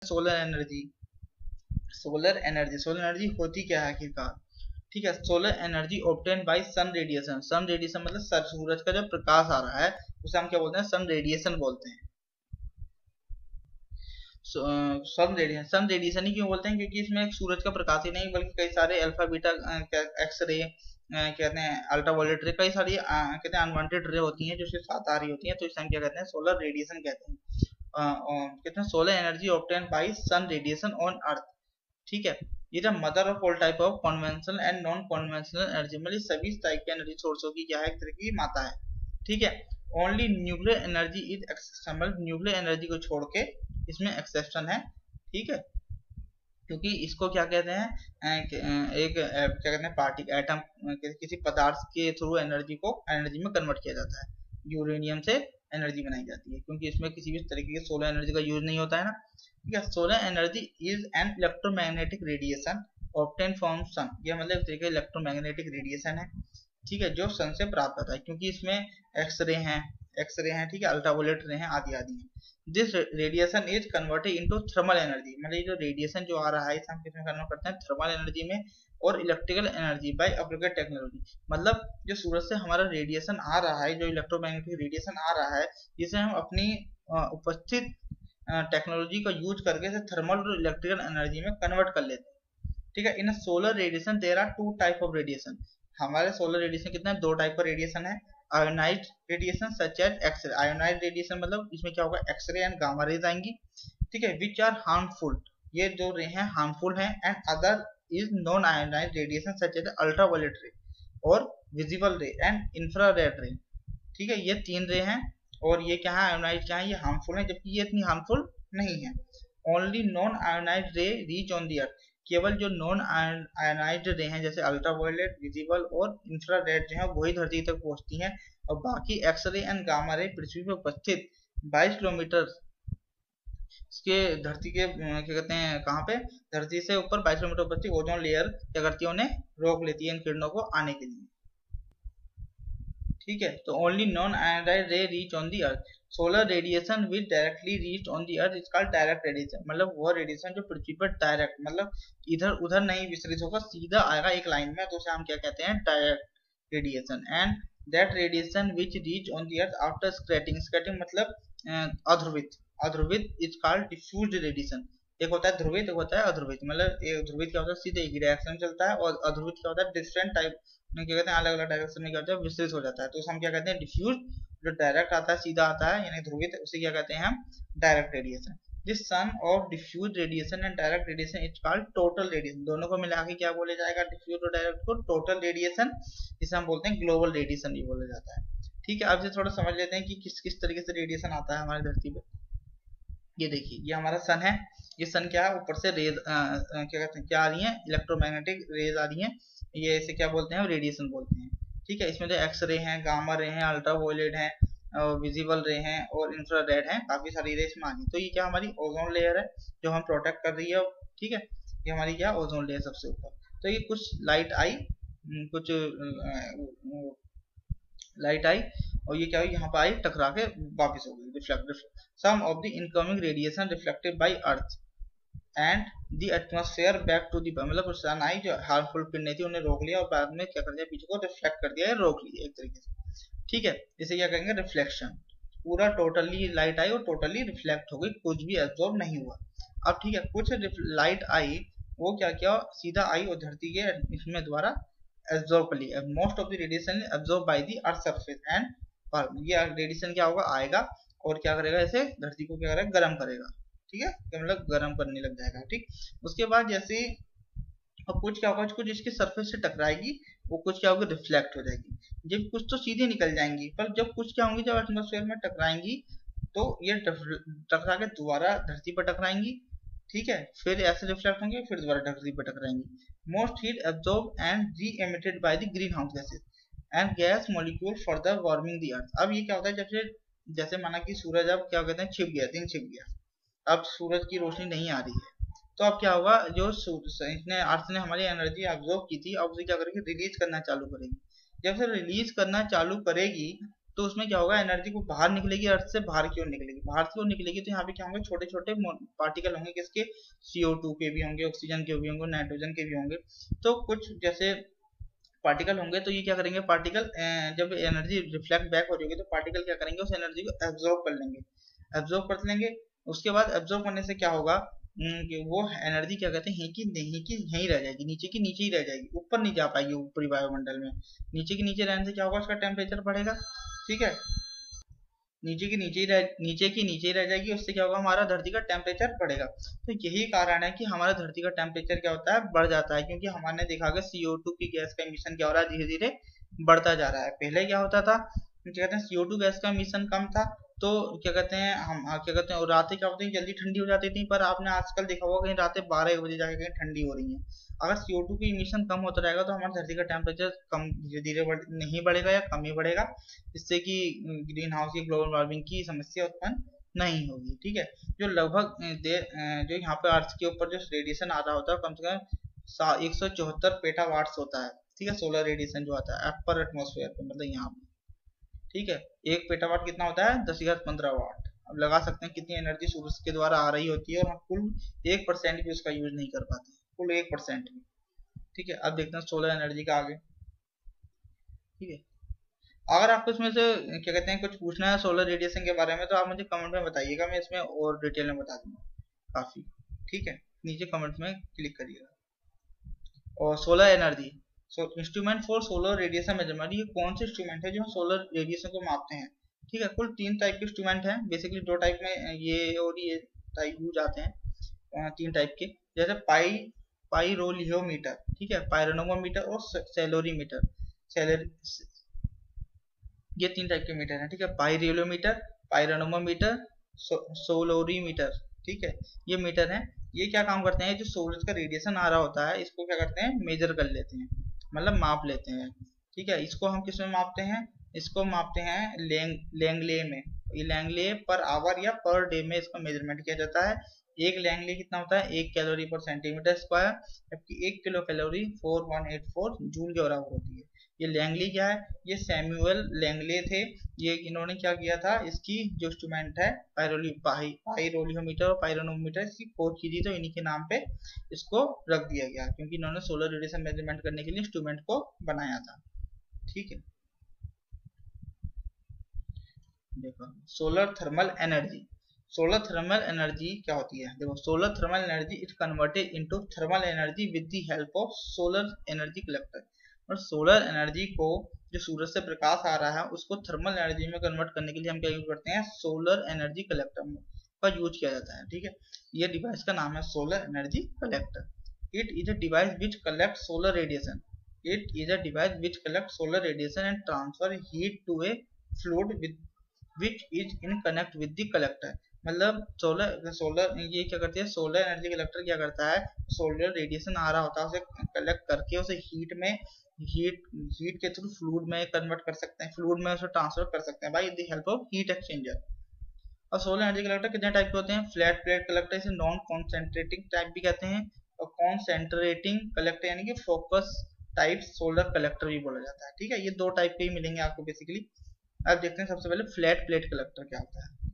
Solar energy. Solar energy होती क्या है आखिरकार? ठीक है, solar energy obtain by sun radiation. Sun radiation मतलब सूरज का जब प्रकाश आ रहा है उसे हम क्या बोलते हैं? सन रेडिएशन बोलते हैं। सन रेडिएशन ही क्यों बोलते हैं? क्योंकि इसमें सूरज का प्रकाश ही नहीं बल्कि कई सारे अल्फा बीटा एक्सरे कहते हैं, अल्ट्रावायलेट रे, कई सारी कहते हैं अनवांटेड रे होती हैं जो सिर्फ साथ आ रही होती हैं, तो इसे हम क्या कहते हैं? सोलर रेडिएशन कहते हैं। कहते हैं solar energy obtain by sun radiation on earth. ठीक है, ये the mother of all type of conventional and non conventional energy, मतलब सभी टाइप के एनर्जी सोर्सों की क्या है? एक तरह की माता है। ठीक है, only nuclear energy is exceptional. Nuclear energy को छोड़ के इसमें एक्सेप्शन है। ठीक है, क्योंकि इसको क्या कहते हैं? एक क्या कहते हैं? पार्टी एटम किसी पदार्थ के थ्रू एनर्जी को एनर्जी में कन्वर्ट किया जाता है। यूरेनियम से एनर्जी बनाई जाती है क्योंकि इसमें किसी भी तरीके के सोलर एनर्जी का यूज नहीं होता है ना। ठीक है, solar energy is an electromagnetic radiation obtain from sun. ये मतलब एक तरीके इलेक्ट्रोमैग्नेटिक रेडिएशन है। ठीक है, जो सन से प्राप्त होता है क्योंकि इसमें एक्सरे हैं, ठीक है, अल्ट्रावायलेट रे हैं, आदि आदि हैं। This radiation is converted into thermal energy, मतलब ये जो रेडिएशन जो आ रहा है इसे हम किसमें कन्वर्ट करते हैं? थर्मल एनर्जी में। और electrical energy by applied technology, मतलब जो सूरज से हमारा रेडिएशन आ रहा है, जो इलेक्ट्रोमैग्नेटिक रेडिएशन आ रहा है, इसे हम अपनी उपस्थित टेक्नोलॉजी का यूज करके इसे थर्मल और इलेक्ट्रिकल एनर्जी में कन्वर्ट कर लेते हैं। ठीक है, in solar radiation there are two type of radiation. हमारे सोलर रेडिएशन कितना है? दो टाइप का रेडिएशन है। Ionized radiation such as x ray. Ionized radiation मतलब इसमें क्या होगा? एक्सरे एंड गामा रेज आएंगी। ठीक है, विच आर हार्मफुल, ये जो रे हैं हार्मफुल हैं। And other is non ionized radiation such as ultraviolet ray और विजिबल रे एंड इंफ्रारेड रे। ठीक है, ये तीन रे हैं और ये क्या है? आयोनाइज्ड क्या है? ये हार्मफुल है, जबकि ये इतनी हार्मफुल नहीं है। Only non ionized ray reach on the earth. केवल जो नॉन आयोनाइज्ड रे हैं जैसे अल्ट्रावायलेट, विजिबल और इंफ्रारेड जो है वही धरती तक पहुंचती हैं, और बाकी एक्सरे एंड गामा रे पृथ्वी पर उपस्थित 22 किलोमीटर के धरती के क्या कहते हैं? कहाँ पे? धरती से ऊपर 22 किलोमीटर उपस्थित ओजोन लेयर क्या करती है? उन्हें रोक लेती है इन किरणों को आने के लिए। ठीक है, तो only non ionized ray reach on the earth. Solar radiation which directly reach on the earth is called direct radiation, मतलब वो रेडिएशन जो पृथ्वी पर डायरेक्ट, मतलब इधर उधर नहीं विसरित होगा, सीधा आएगा एक लाइन में, तो उसे हम क्या कहते हैं? Direct radiation. And that radiation which reach on the earth after scattering. Scattering मतलब अध्रुवित। अध्रुवित इज कॉल्ड डिफ्यूज्ड रेडिएशन। एक होता है ध्रुवित, एक होता है अध्रुवित। मतलब एक ध्रुवित क्या होता है? सीधे एक ही डायरेक्शन में चलता है, और अध्रुवित क्या होता है? डिफरेंट टाइप में क्या कहते हैं? अलग अलग डायरेक्शन में क्या होता है? विस्तृत हो जाता है, तो उसे हम क्या कहते हैं? डिफ्यूज। जो डायरेक्ट आता है, सीधा आता है, यानी ध्रुवित, उसे क्या कहते हैं हम? Direct radiation. This sum of diffuse radiation and direct radiation is called total radiation. दोनों को मिला के क्या बोला जाएगा? डिफ्यूज और डायरेक्ट को टोटल रेडिएशन, जिसे हम बोलते हैं ग्लोबल रेडिएशन भी बोला जाता है। ठीक है, अब से थोड़ा समझ लेते हैं कि किस किस तरीके से रेडिएशन आता है हमारी धरती पर। ये देखिए, ये हमारा सन है। ये सन क्या है? ऊपर से रेज क्या कहते हैं? क्या आ रही है? इलेक्ट्रोमैग्नेटिक रेज आ रही है। ये इसे क्या बोलते हैं? रेडिएशन बोलते हैं। ठीक है, इसमें जो एक्सरे हैं, गामा रे हैं, अल्ट्रावायलेट हैं, विजिबल रे हैं और इंफ्रारेड हैं, काफी सारी रे इसमें आ रही है। तो ये क्या? हमारी ओजोन लेयर है जो हम प्रोटेक्ट कर रही है। ठीक है, ये हमारी क्या? ओजोन लेयर सबसे ऊपर। तो ये कुछ लाइट आई, कुछ लाइट आई, और ये क्या हुई? यहाँ पर आई, टकरा के वापस हो गई, reflect. Some of the incoming radiation reflected by earth and the atmosphere back to the, मतलब सन आई जो हार्मफुल किरणें थी उन्हें रोक लिया और बाद में क्या कर दिया? पीछे को रिफ्लेक्ट कर दिया, रोक लिया एक तरीके से। ठीक है, इसे क्या कहेंगे? रिफ्लेक्शन। पूरा टोटली लाइट आई और टोटली रिफ्लेक्ट हो गई, कुछ भी एब्जॉर्ब नहीं हुआ। अब ठीक है, कुछ लाइट आई, वो क्या किया? सीधा आई और धरती के इसमें द्वारा एब्जॉर्ब कर लिया। Most of the radiation absorb by the earth surface and ये रेडिएशन क्या होगा? आएगा और क्या करेगा? इसे धरती को क्या करेगा? गर्म करेगा। ठीक है, मतलब गर्म करने लग जाएगा। ठीक, उसके बाद जैसे अब कुछ क्या होगा? कुछ इसके सरफेस से टकराएगी, वो कुछ क्या होगी? रिफ्लेक्ट हो जाएगी। जब कुछ तो सीधे निकल जाएंगी, पर जब कुछ क्या होंगी? जब एटमॉस्फेयर में टकराएंगी तो ये टकरा के दोबारा धरती पर टकराएंगी। ठीक है, फिर ऐसे रिफ्लेक्ट होंगे, फिर दोबारा धरती पर टकराएंगी। Most heat absorb and re emitted by the greenhouse gases and gas molecule further warming the earth. अब ये क्या होता है? जब से जैसे माना कि सूरज अब क्या कहते हैं? छिप गया, दिन छिप गया, अब सूरज की रोशनी नहीं आ रही है, तो अब क्या होगा? जो इसने अर्थ ने हमारी एनर्जी एब्जॉर्ब की थी, अब उसे क्या करेगी? रिलीज करना चालू करेगी। जब से रिलीज करना चालू करेगी तो उसमें क्या होगा, एनर्जी को बाहर निकलेगी, अर्थ से बाहर की ओर निकलेगी, बाहर की ओर निकलेगी तो यहाँ पे क्या होंगे, छोटे छोटे पार्टिकल होंगे, किसके, CO2 के भी होंगे, ऑक्सीजन के भी होंगे, नाइट्रोजन के भी होंगे। तो कुछ जैसे पार्टिकल होंगे, तो ये क्या करेंगे, पार्टिकल जब एनर्जी रिफ्लेक्ट बैक हो जाएगी तो पार्टिकल क्या करेंगे, उस एनर्जी को एब्जॉर्ब कर लेंगे, एब्जॉर्ब कर लेंगे। उसके बाद एब्जॉर्ब करने से क्या होगा कि वो एनर्जी क्या कहते हैं, यहीं रह जाएगी, नीचे की नीचे ही रह जाएगी, ऊपर नहीं जा पाएगी ऊपरी वायुमंडल में। नीचे की नीचे रहने से क्या होगा, उसका टेम्परेचर बढ़ेगा, ठीक है, नीचे की नीचे ही रह जाएगी, उससे क्या होगा, हमारा धरती का टेम्परेचर बढ़ेगा। तो यही कारण है कि हमारा धरती का टेम्परेचर क्या होता है, बढ़ जाता है, क्योंकि हमने देखा कि CO2 की गैस का एमिशन क्या हो रहा है, धीरे धीरे बढ़ता जा रहा है। पहले क्या होता था, क्या कहते हैं, CO2 गैस का एमिशन कम था, तो क्या कहते हैं, हम क्या कहते हैं, और रातें क्या होती है, जल्दी ठंडी हो जाती थी। पर आपने आजकल देखा होगा कहीं रातें 12 बजे जाके कहीं ठंडी हो रही है। अगर CO2 की इमिशन कम होता रहेगा तो हमारी धरती का टेम्परेचर कम धीरे धीरे नहीं बढ़ेगा या कम ही बढ़ेगा, जिससे कि ग्रीन हाउस की ग्लोबल वार्मिंग की समस्या उत्पन्न नहीं होगी, ठीक है। जो लगभग जो यहाँ पे अर्थ के ऊपर जो रेडिएशन आ रहा होता है, कम से कम 174 पेटावाट्स होता है, ठीक है, सोलर रेडिएशन जो आता है अपर एटमोसफेयर पे, मतलब यहाँ पे, ठीक है। 1 पेटावाट कितना होता है, 10^15 वाट। अब लगा सकते हैं कितनी एनर्जी सूरज के द्वारा आ रही होती है, और हम कुल 1% भी उसका यूज नहीं कर पाते, कुल 1% भी, ठीक है। अब देखते हैं सोलर एनर्जी का आगे, ठीक है। अगर आपको इसमें से क्या कहते हैं कुछ पूछना है सोलर रेडिएशन के बारे में, तो आप मुझे कमेंट में बताइएगा, मैं इसमें और डिटेल में बता दूंगा काफी, ठीक है। नीचे कमेंट में क्लिक करिएगा। और solar energy, instrument for solar radiation measurement, ये कौन से इंस्ट्रूमेंट है जो सोलर रेडिएशन को मापते हैं, ठीक है। कुल 3 टाइप के इंस्ट्रूमेंट हैं, बेसिकली 2 टाइप में ये और ये टाइप यूज आते हैं, 3 टाइप के, जैसे पाइरोलियोमीटर, ठीक है, पायरोनोमीटर और सेलोरीमीटर। ये 3 टाइप के मीटर हैं, ठीक है, पाइरोलियोमीटर, पायरोनोमीटर, सोलोरीमीटर, ठीक है। ये मीटर हैं, ये क्या काम करते हैं, जो सूरज का रेडिएशन आ रहा होता है इसको क्या करते हैं, मेजर कर लेते हैं, मतलब माप लेते हैं, ठीक है। इसको हम किस में मापते हैं, इसको मापते हैं लैंगले में। ये लैंगले पर आवर या पर डे में इसका मेजरमेंट किया जाता है। एक लैंगले कितना होता है, 1 कैलोरी पर सेंटीमीटर स्क्वायर, जबकि 1 किलो कैलोरी 4184 जूल के बराबर होती है। ये लैंगली क्या है, ये सैमुअल लैंगले थे, ये इन्होंने क्या किया था, इसकी जो इंस्ट्रूमेंट है पाइरोलियोमीटर और पायरोनोमीटर, इसकी खोज की थी, तो इन्हीं के नाम पे इसको रख दिया गया, क्योंकि इन्होंने सोलर रेडिएशन मेजरमेंट करने के लिए इंस्ट्रूमेंट को बनाया था, ठीक है। देखो solar thermal energy, solar thermal energy क्या होती है, देखो solar thermal energy is converted into thermal energy with the help of solar energy collector. और सोलर एनर्जी को, जो सूरज से प्रकाश आ रहा है, उसको थर्मल एनर्जी में कन्वर्ट करने के लिए हम क्या यूज करते हैं, सोलर एनर्जी कलेक्टर का यूज किया जाता है, ठीक है। ये डिवाइस का नाम है solar energy collector. It is a device which collect solar radiation, it is a device which collect solar radiation and transfer heat to a fluid with which is in connect with the collector. मतलब solar ये क्या करते हैं, solar energy collector क्या करता है, solar radiation आ रहा होता है, उसे कलेक्ट करके उसे हीट के थ्रू फ्लूइड में कन्वर्ट कर सकते हैं, फ्लूइड में उसे ट्रांसफर कर सकते हैं by the help of heat exchanger. और सोलर एनर्जी कलेक्टर कितने टाइप के होते हैं, फ्लैट प्लेट कलेक्टर, इसे नॉन कॉन्सेंट्रेटिंग टाइप भी कहते हैं, और कॉन्सेंट्रेटिंग कलेक्टर यानी कि फोकस टाइप सोलर कलेक्टर भी बोला जाता है, ठीक है। ये 2 टाइप के ही मिलेंगे आपको बेसिकली। अब देखते हैं सबसे पहले फ्लैट प्लेट कलेक्टर क्या होता है।